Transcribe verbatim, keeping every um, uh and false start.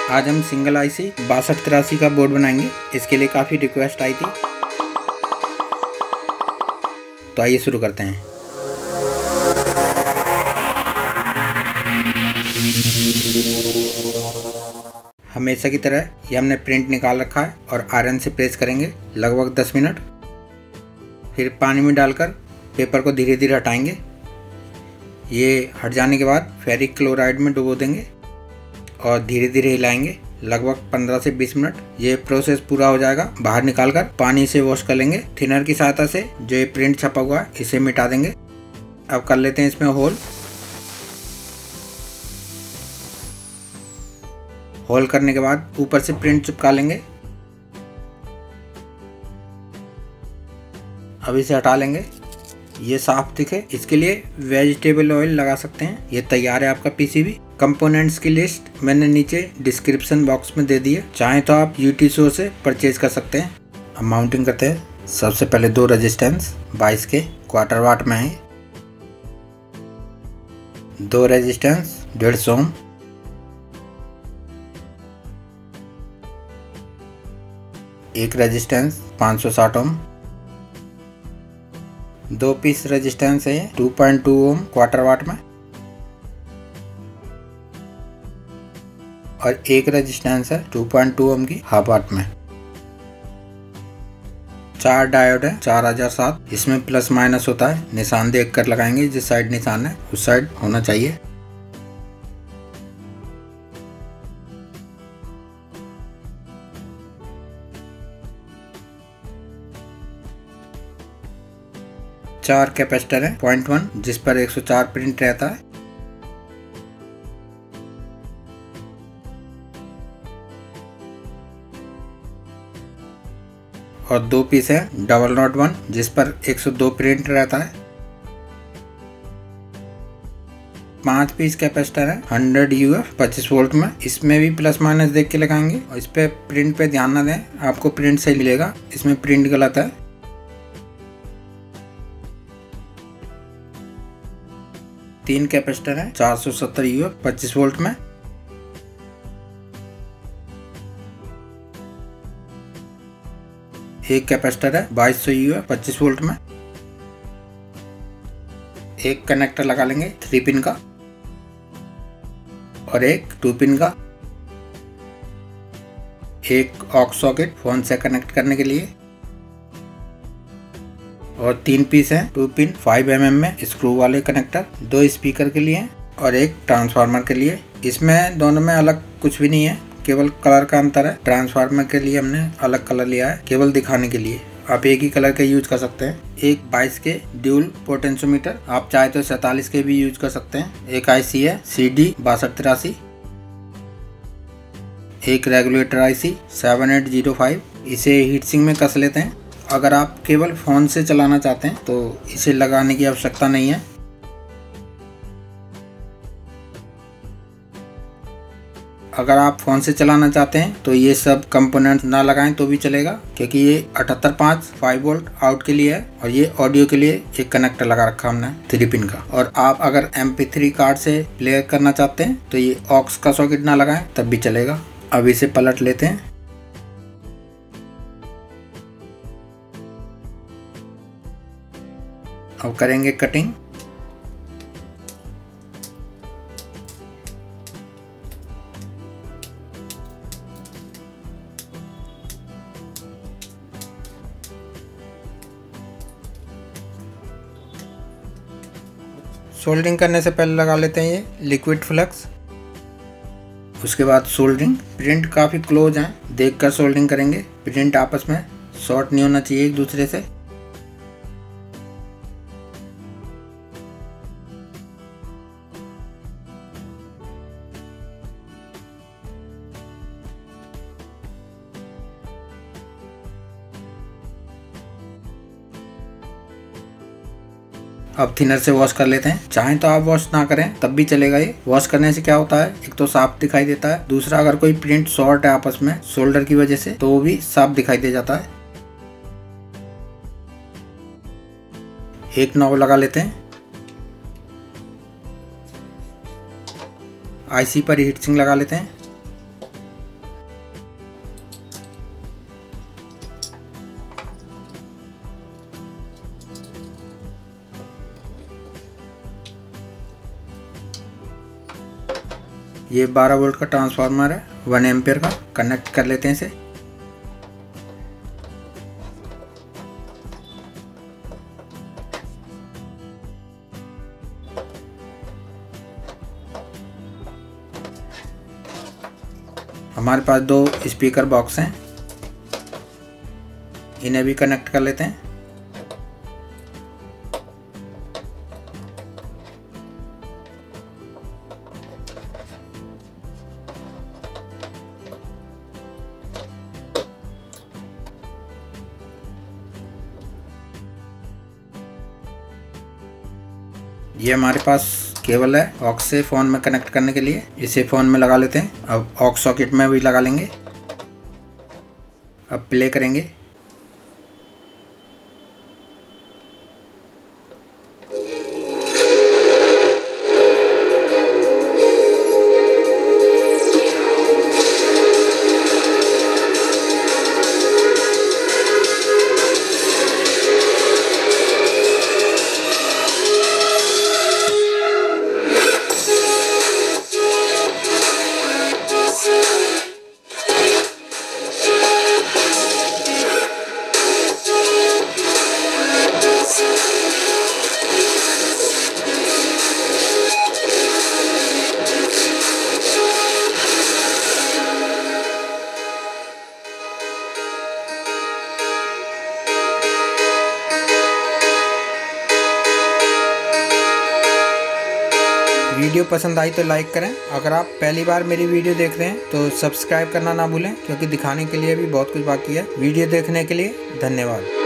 आज हम single IC बासठ तिरासी का बोर्ड बनाएंगे। इसके लिए काफ़ी रिक्वेस्ट आई थी, तो आइए शुरू करते हैं। हमेशा की तरह ये हमने प्रिंट निकाल रखा है और आयरन से प्रेस करेंगे लगभग दस मिनट। फिर पानी में डालकर पेपर को धीरे धीरे हटाएंगे। ये हट जाने के बाद फेरिक क्लोराइड में डुबो देंगे और धीरे धीरे हिलाएंगे लगभग पंद्रह से बीस मिनट। ये प्रोसेस पूरा हो जाएगा, बाहर निकालकर पानी से वॉश कर लेंगे। थिनर की सहायता से जो ये प्रिंट छपा हुआ है इसे मिटा देंगे। अब कर लेते हैं इसमें होल। होल करने के बाद ऊपर से प्रिंट चिपका लेंगे। अब इसे हटा लेंगे, ये साफ दिखे इसके लिए वेजिटेबल ऑयल लगा सकते हैं। ये तैयार है आपका पीसीबी। कंपोनेंट्स की लिस्ट मैंने नीचे डिस्क्रिप्शन बॉक्स में दे दी है, चाहे तो आप यूटी स्टोर से परचेज कर सकते हैं। अब माउंटिंग करते हैं। सबसे पहले दो रेजिस्टेंस बाईस के क्वार्टर वाट में है, दो रेजिस्टेंस डेढ़ सौ ओम, एक रेजिस्टेंस पाँच सौ साठ ओम, दो पीस रेजिस्टेंस है two point two ohm quarter watt में, और एक रेजिस्टेंस है टू पॉइंट टू ओम की हाफ वाट में। चार डायोड है चार हजार सात, इसमें प्लस माइनस होता है, निशान देख कर लगाएंगे। जिस साइड निशान है उस साइड होना चाहिए। चार कैपेसिटर है पॉइंट वन, जिस पर एक सौ चार प्रिंट रहता है। और दो पीस है डबल नॉट वन, जिस पर एक सौ दो प्रिंट रहता है। पांच पीस कैपेसिटर है हंड्रेड यूएफ पच्चीस वोल्ट में, इसमें भी प्लस माइनस देख के लगाएंगे। और इस पे प्रिंट पे ध्यान न दें, आपको प्रिंट सही मिलेगा, इसमें प्रिंट गलत है। तीन कैपेसिटर है चार सौ सत्तर यूएफ पच्चीस वोल्ट में, एक कैपेसिटर है बाईस सौ यूएफ पच्चीस वोल्ट में। एक कनेक्टर लगा लेंगे थ्री पिन का और एक टू पिन का। एक ऑक्स सॉकेट फोन से कनेक्ट करने के लिए, और तीन पीस है two pin five M M में स्क्रू वाले कनेक्टर। दो स्पीकर के लिए और एक ट्रांसफार्मर के लिए। इसमें दोनों में अलग कुछ भी नहीं है, केवल कलर का अंतर है। ट्रांसफार्मर के लिए हमने अलग कलर लिया है केवल दिखाने के लिए, आप एक ही कलर के यूज कर सकते हैं। एक बाईस के ड्यूल पोटेंशियोमीटर, आप चाहे तो सैतालीस के भी यूज कर सकते हैं। एक आईसी है सी डी बासठ तिरासी, एक regulator IC seven eight zero five. इसे हीट सिंक में कस लेते हैं। अगर आप केवल फ़ोन से चलाना चाहते हैं तो इसे लगाने की आवश्यकता नहीं है। अगर आप फ़ोन से चलाना चाहते हैं तो ये सब कंपोनेंट ना लगाएं तो भी चलेगा, क्योंकि ये अठहत्तर पाँच फाइव वोल्ट आउट के लिए है और ये ऑडियो के लिए एक कनेक्टर लगा रखा हमने थ्री पिन का। और आप अगर एम पी थ्री कार्ड से प्ले करना चाहते हैं तो ये ऑक्स का सॉकेट ना लगाएं तब भी चलेगा। अब इसे पलट लेते हैं। अब करेंगे कटिंग। सोल्डरिंग करने से पहले लगा लेते हैं ये लिक्विड फ्लक्स। उसके बाद सोल्डरिंग। प्रिंट काफ़ी क्लोज हैं, देखकर सोल्डरिंग करेंगे। प्रिंट आपस में शॉर्ट नहीं होना चाहिए एक दूसरे से। अब थिनर से वॉश कर लेते हैं। चाहे तो आप वॉश ना करें तब भी चलेगा। ये वॉश करने से क्या होता है, एक तो साफ दिखाई देता है, दूसरा अगर कोई प्रिंट शॉर्ट है आपस में शोल्डर की वजह से तो वो भी साफ दिखाई दे जाता है। एक नॉब लगा लेते हैं। आईसी पर हीट सिंक लगा लेते हैं। ये बारह वोल्ट का ट्रांसफार्मर है, वन एम्पियर का। कनेक्ट कर लेते हैं इसे। हमारे पास दो स्पीकर बॉक्स हैं, इन्हें भी कनेक्ट कर लेते हैं। ये हमारे पास केबल है ऑक्स से फ़ोन में कनेक्ट करने के लिए, इसे फ़ोन में लगा लेते हैं। अब ऑक्स सॉकेट में भी लगा लेंगे। अब प्ले करेंगे। वीडियो पसंद आई तो लाइक करें। अगर आप पहली बार मेरी वीडियो देख रहे हैं तो सब्सक्राइब करना ना भूलें, क्योंकि दिखाने के लिए भी बहुत कुछ बाकी है। वीडियो देखने के लिए धन्यवाद।